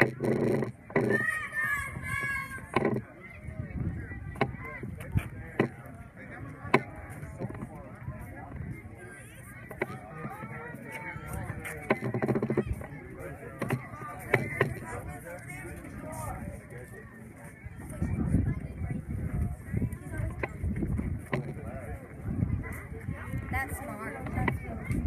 That's smart. That's good.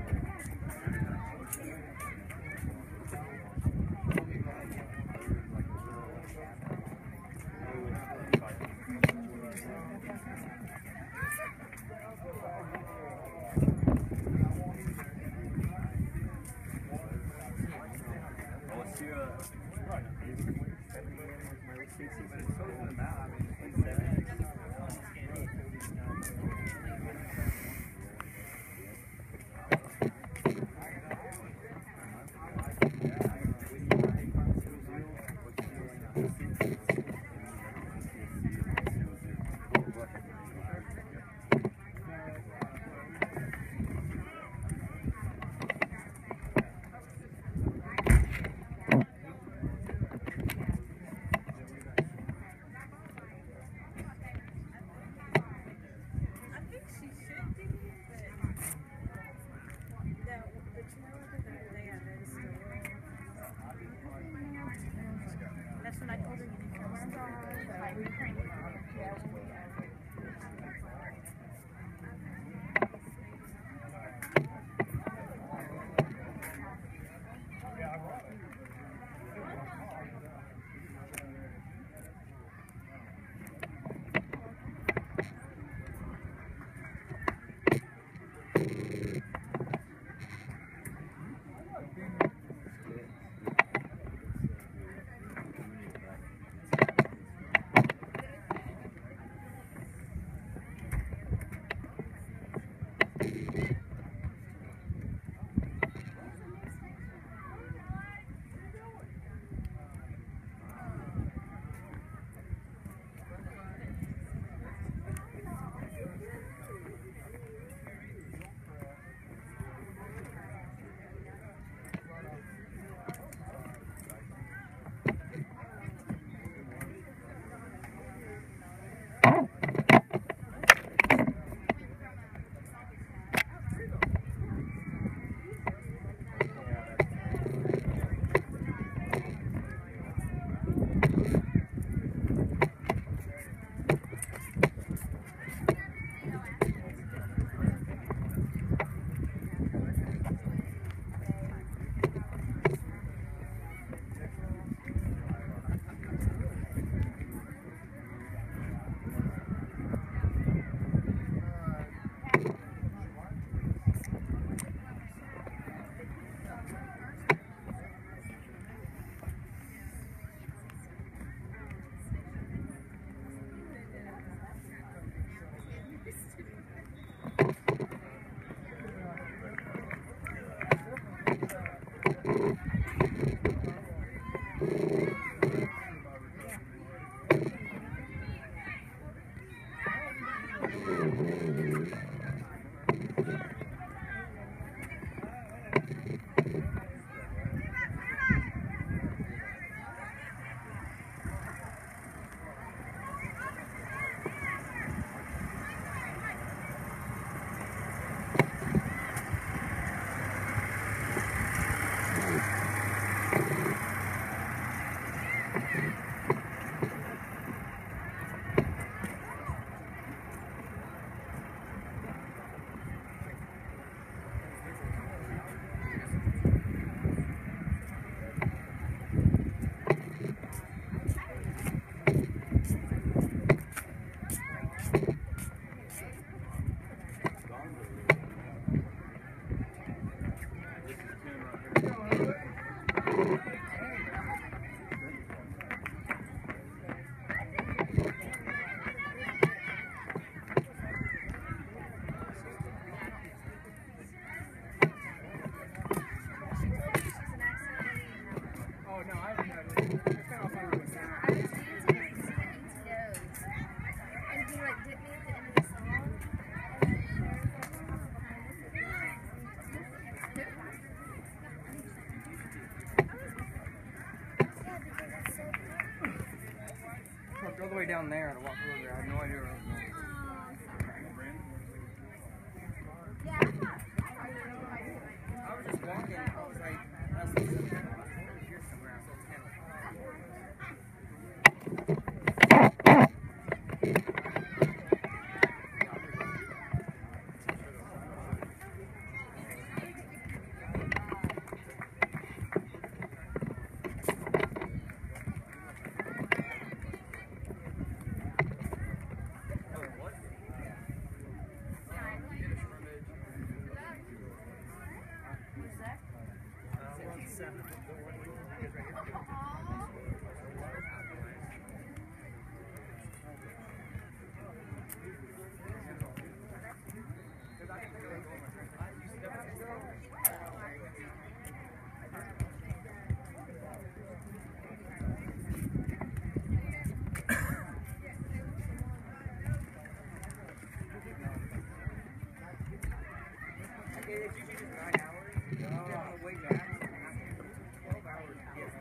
That's when I told her you need to come Ooh. all the way down there to walk over there. I had no idea where I was going. Yeah, I was just walking. I was like, I was here somewhere. I saw 10. It's usually just 9 hours. Way back. 12 hours.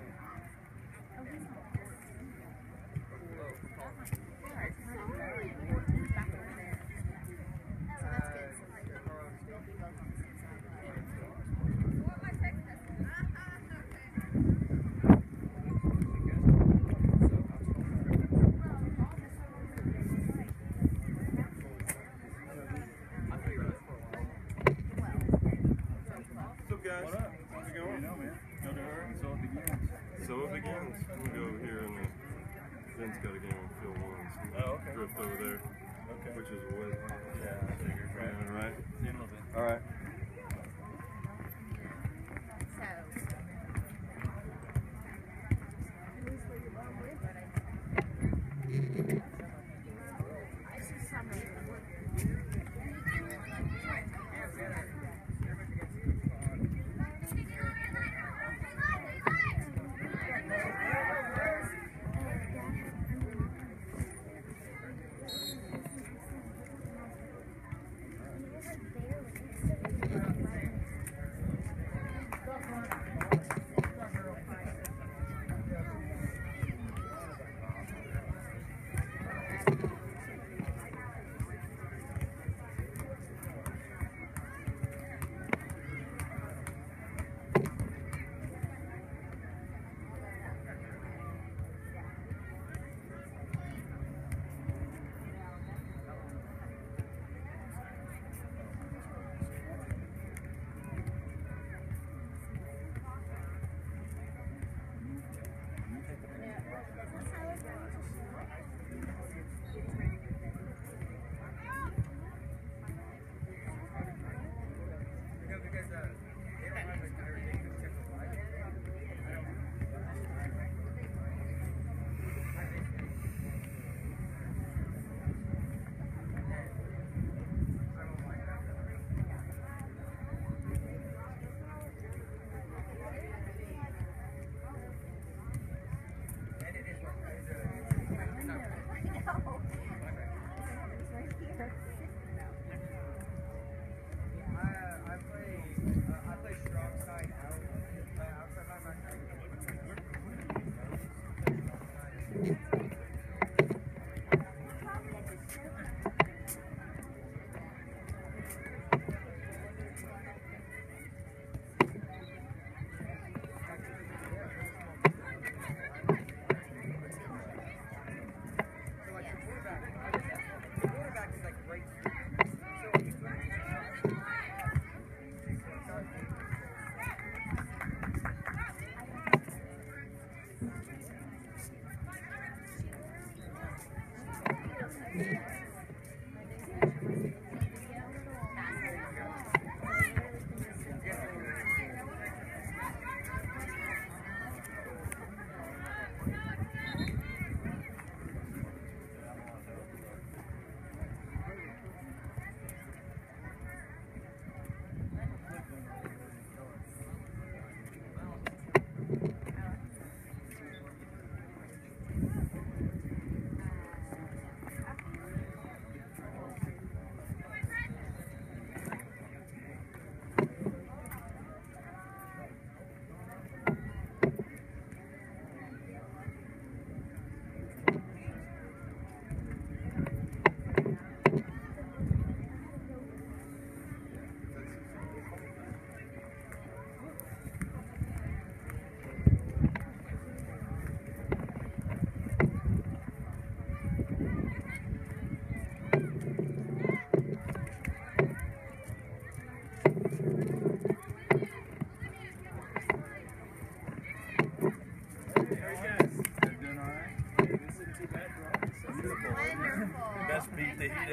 What up? How's it going? No, man. Go to her, so it begins. So it begins. We'll go here and Ben's got a game on field 1. So we'll drift over there. Okay. Which is way. Yeah, I figured. Right. Yeah, right. See you in a little bit. All right.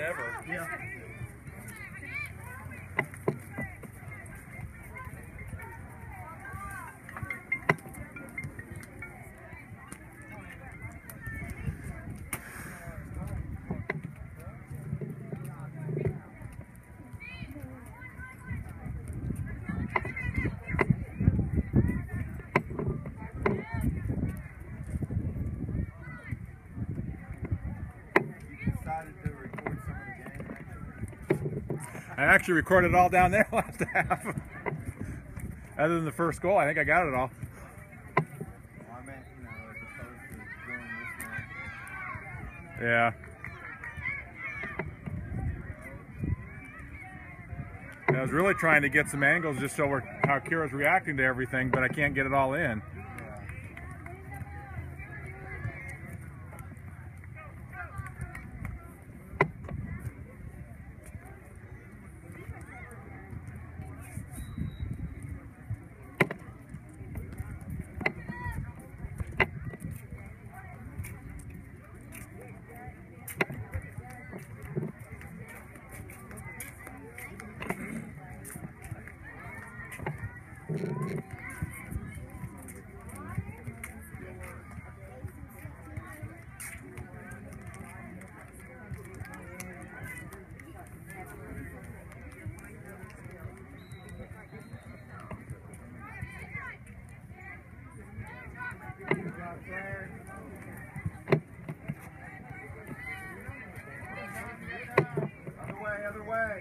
ever. Yeah. I actually recorded it all down there last half. Other than the first goal, I think I got it all. Well, I meant, you know, as opposed to doing this one. Yeah. I was really trying to get some angles just so how Kira's reacting to everything, but I can't get it all in. Other way.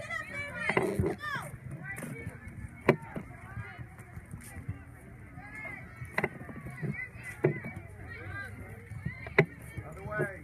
Other way.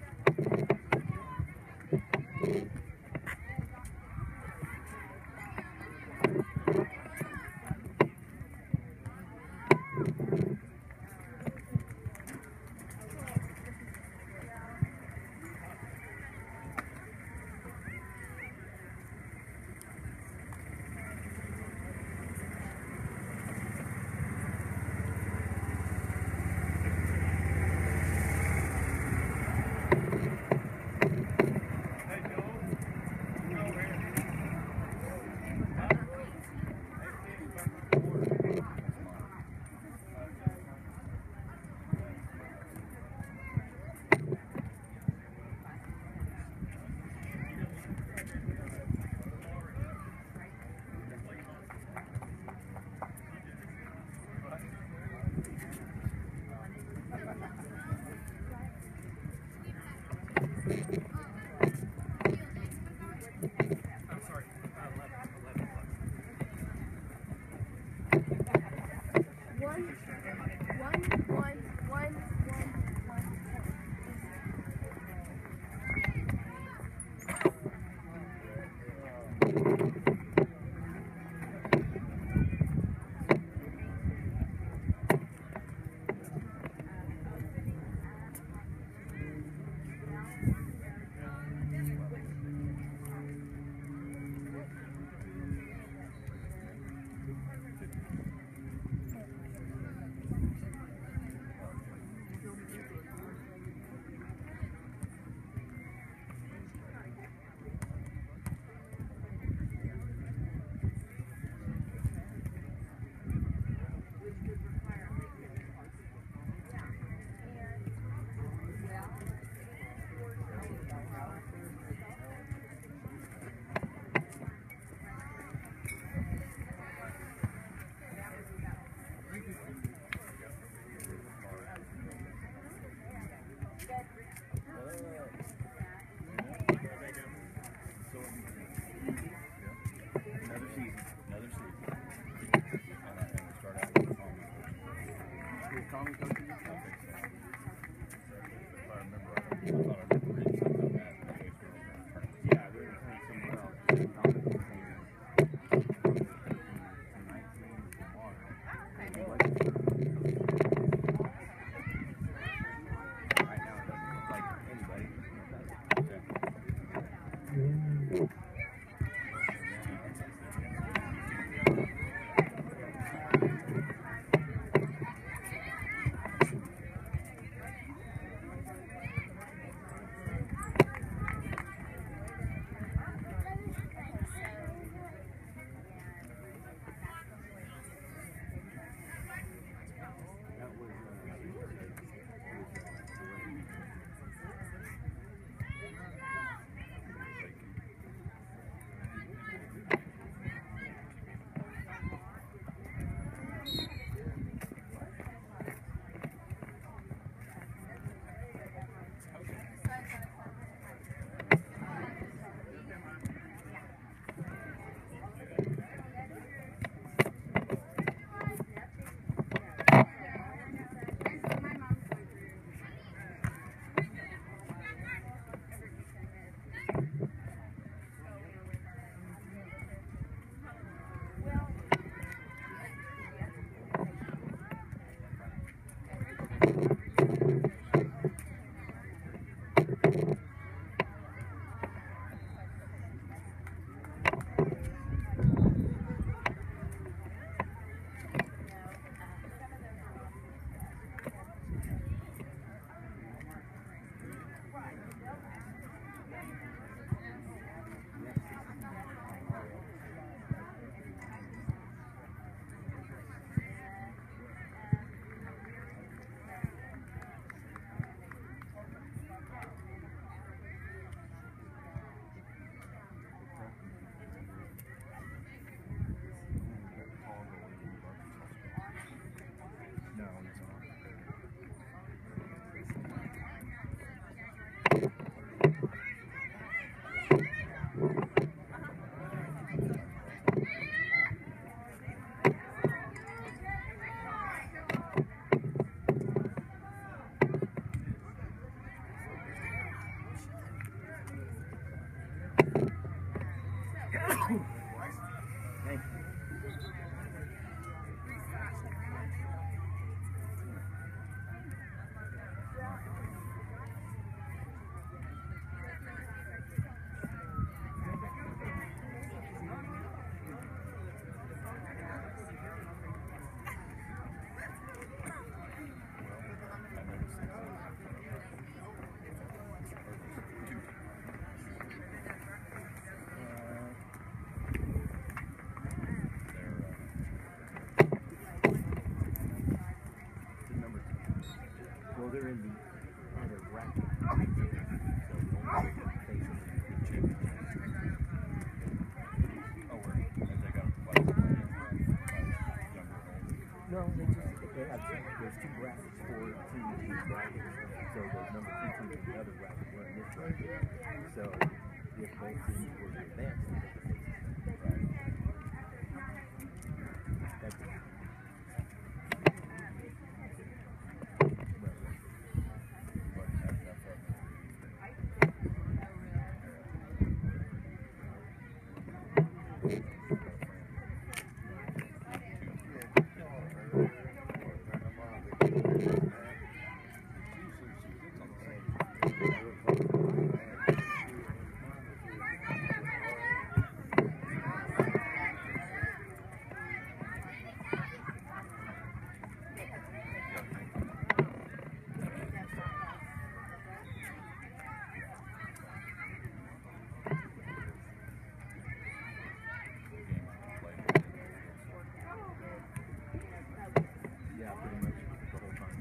No, they have there's two brackets for each bracket. So there's number 2 teams in the other bracket. We're in this bracket. So if both teams were to advance, they get the same. Right. That's it. Yeah, pretty much the whole time.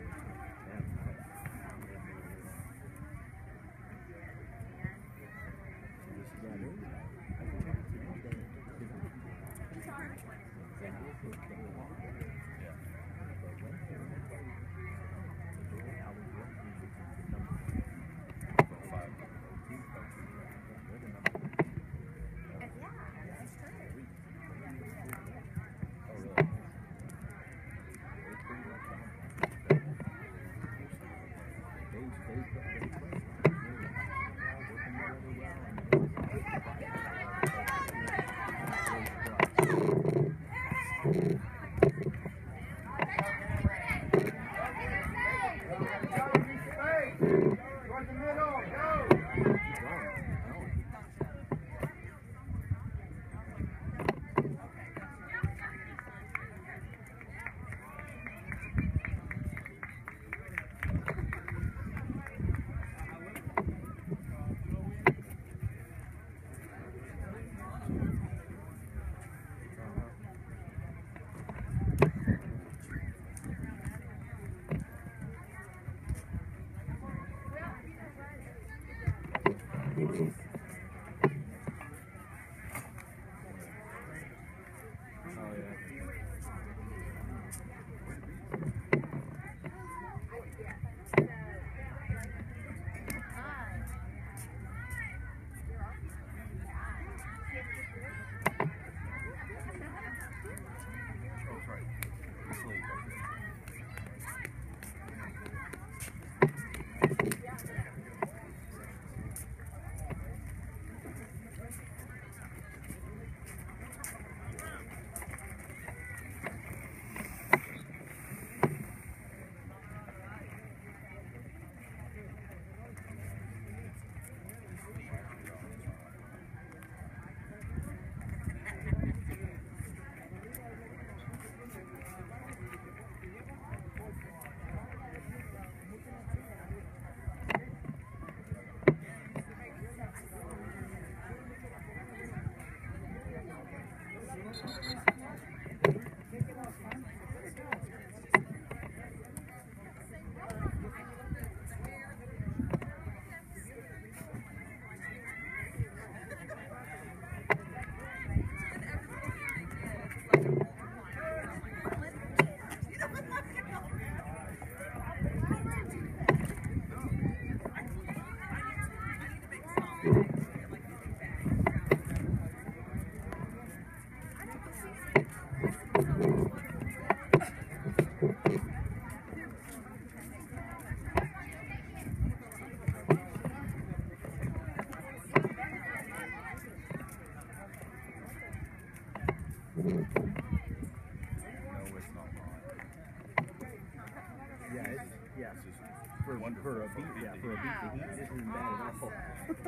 For a beat, for a beat to heat, this isn't bad at all.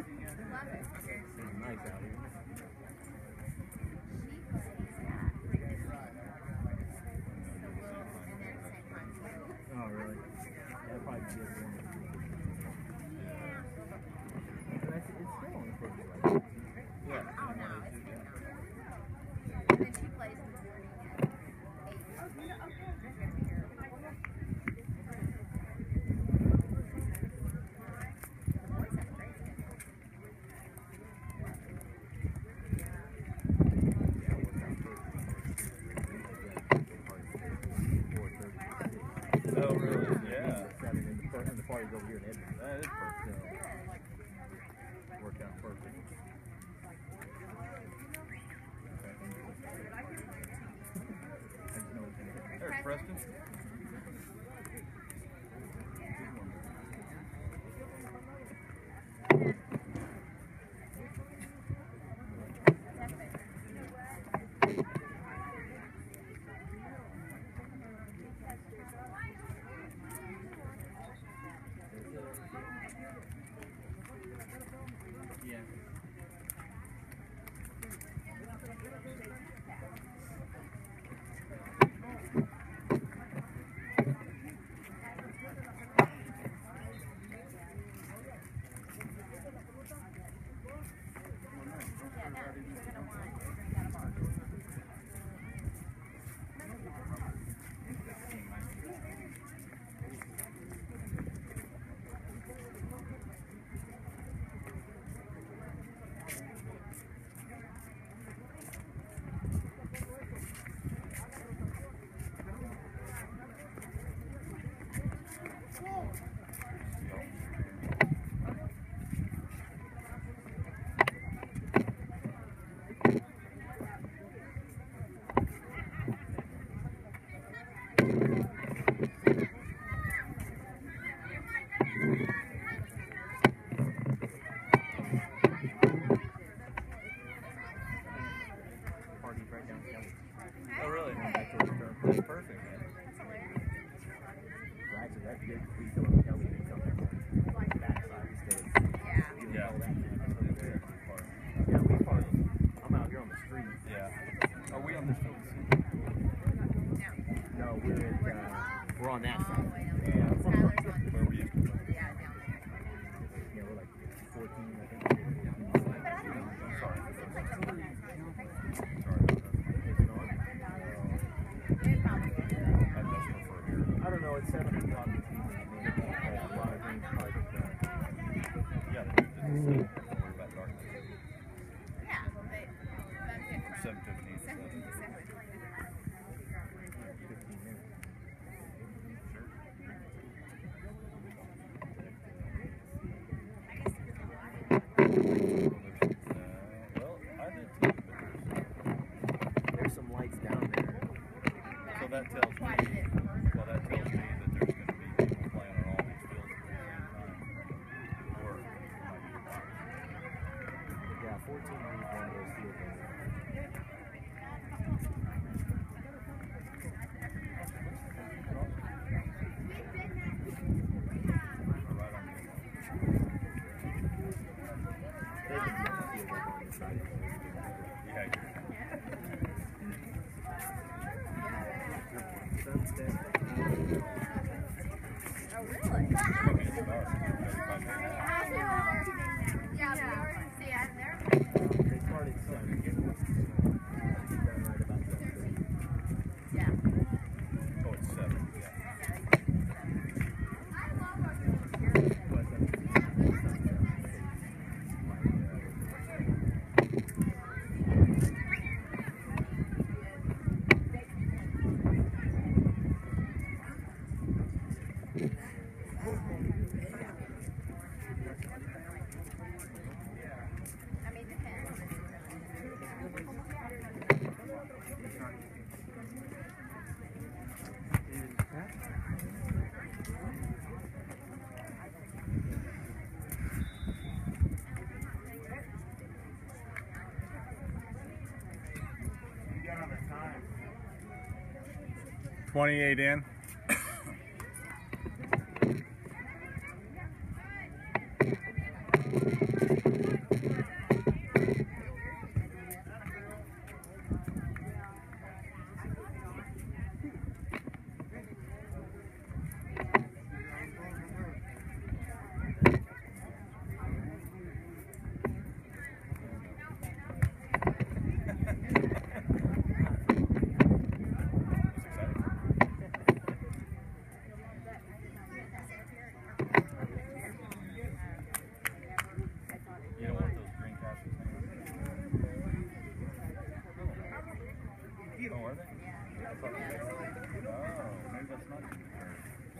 It's nice out here. Oh, really? That'd probably be good. It's still on the first one. Yeah. Oh, no, it's not. And then she plays in the morning at 8. Oh, really? Yeah. And the party's over here in Edmonton. That is perfect. So, worked out perfect. There's Preston. Yeah. Party's right down Kelly. Oh, really? Back to the turn. That's perfect, man. Actually, that's good. We go up Kelly and come down the backside instead of doing Yeah. all that. There. Yeah, we park. I'm out here on the street. Yeah. Are we on this field? No, we're on that side. Yeah. Skylar's on. Where we used to play? Yeah, down there. Yeah, we're like 14, I think. I'm sorry. Sorry. Is it on? It probably is. I must prefer here. I don't know. It's 7 o'clock this evening. I mean, a lot of things probably Yeah, they moved it to 7. Don't worry about darkness. Yeah, they bumped it from 7:15. 7 to 7. 15 minutes. Well, I did too, but There's some lights down there. so that tells me, that tells me that there's going to be people playing on all these fields at the same time. Or it might be a box. Yeah, 14 is one of those fields. Right on They can be on the field over on this side. the yeah, Sunset. Oh, really? it's dark. Yeah, we already see it there. They started Sunday. Done right about 7:30. Yeah. Oh, it's 7. Yeah. I mean, depends. You got on the time. 28 in. You don't want those green passes hanging. Oh, are they? I thought they were. Oh, maybe that's not good.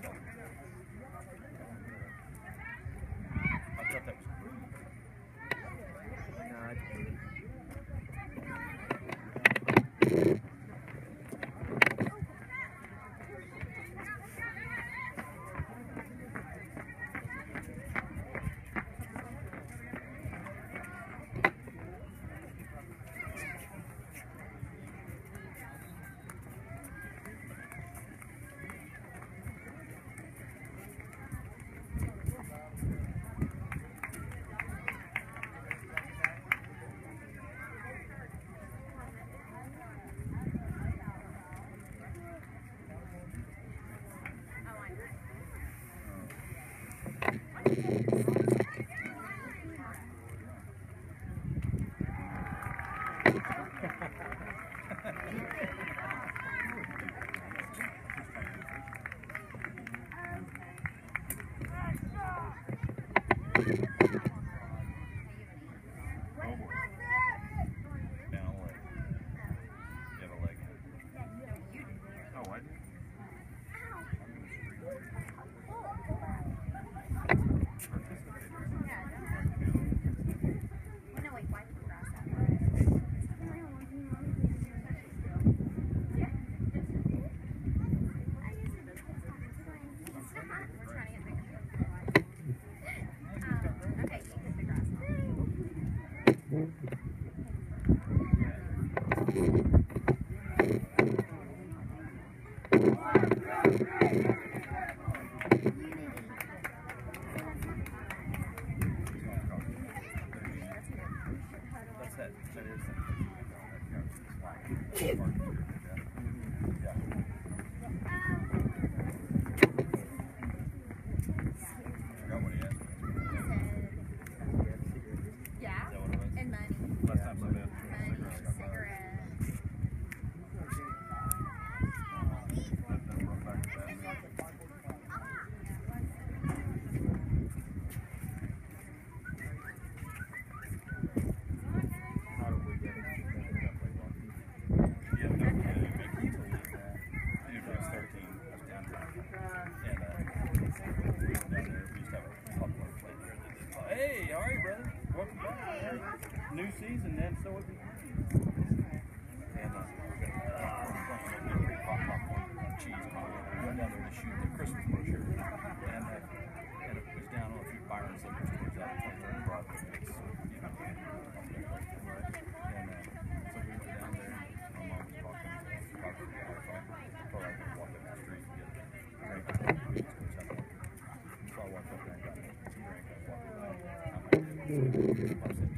new season, then so it begins. And cheese pie. We went down there to shoot the Christmas brochure, and it was down on a few Byron's liquor stores out of 23rd Broadway. It's, you know, and so we went down there. My mom was talking to the Wi-Fi. Thought I could walk up the street and get a drink. So I walked up there and got a drink. I walked around. I was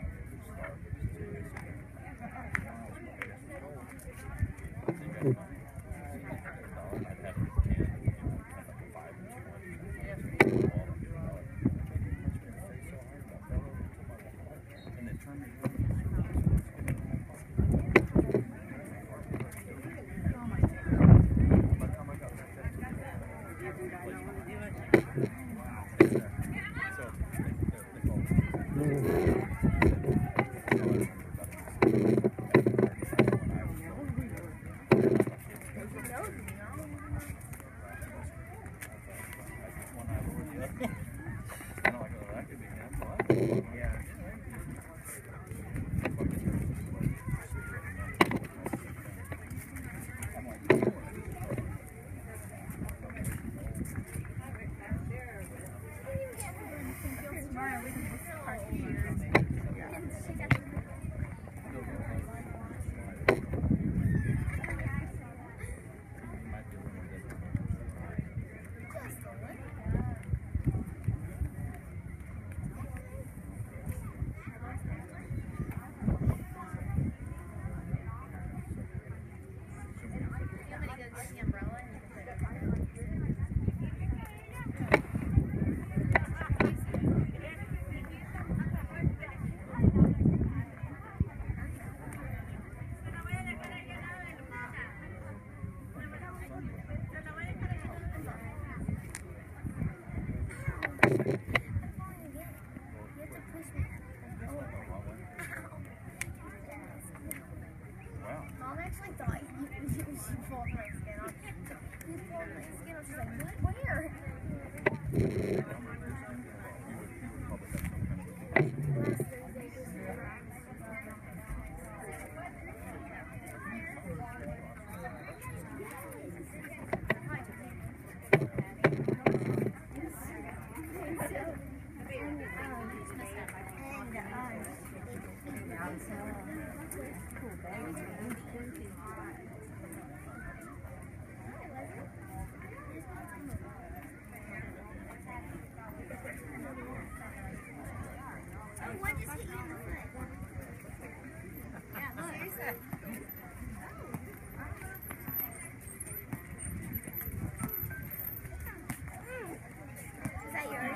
Mom actually thought she pulled my skin off. He pulled my skin off. She's like, what? Where? What just hit you in the foot? Yeah, seriously. Is that yours?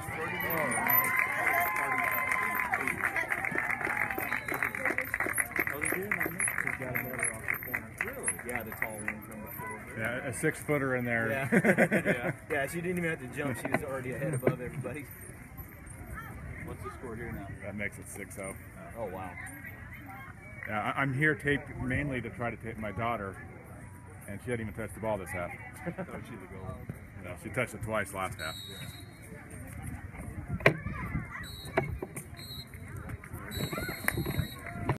Yeah, the tall one from before. Yeah, a 6-footer in there. Yeah. Yeah, she didn't even have to jump. She was already ahead above everybody. What's the score here now? That makes it 6-0. Oh, wow. Yeah, I'm here taped mainly to try to tape my daughter, and she hadn't even touched the ball this half. Oh, she's a goal. No, she touched it twice last half.